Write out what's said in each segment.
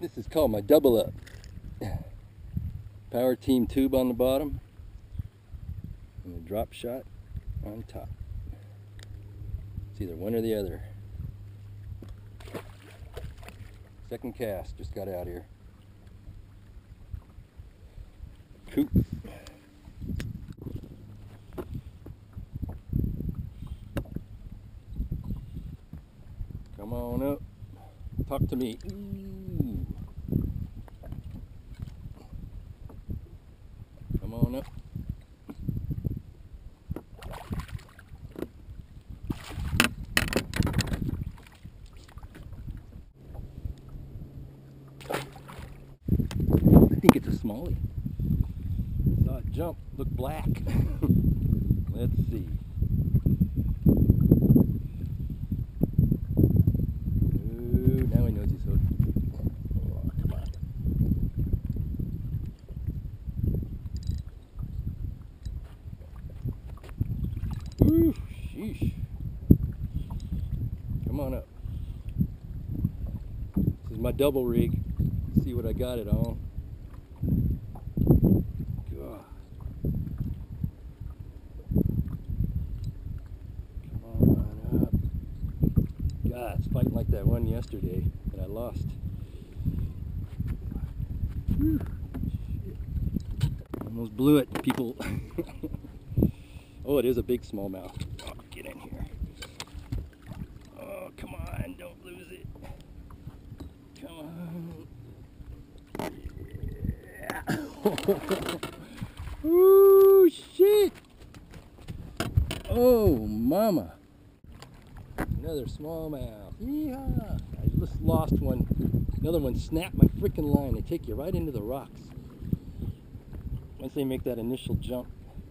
This is called my double up. Power Team tube on the bottom and a drop shot on top. It's either one or the other. Second cast, just got out here. Coop. Come on up. Talk to me. Ooh. Come on up. I think it's a smallie. Saw it jump, look black. Let's see. Ooh, now he knows he's hooked. Oh, come on. Ooh, sheesh. Come on up. This is my double rig. See what I got it on. God. Come on up. God, it's fighting like that one yesterday that I lost. Whew. Almost blew it, people. Oh, it is a big smallmouth. Oh, get in here. Oh, come on, don't lose it. Come on. Ooh, shit! Oh, mama! Another smallmouth. Yeehaw! I just lost one. Another one snapped my freaking line. They take you right into the rocks once they make that initial jump.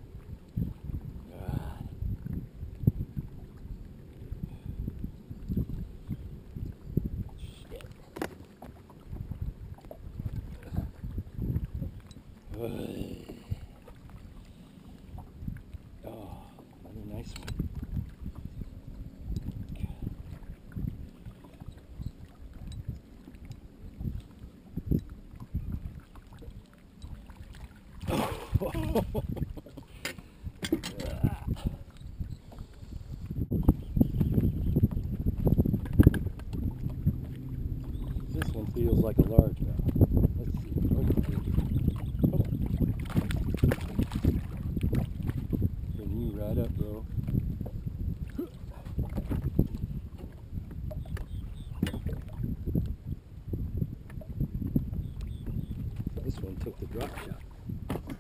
Oh, another nice one. This one feels like a largemouth. Let's see. Bring you right up, bro. This one took the drop shot.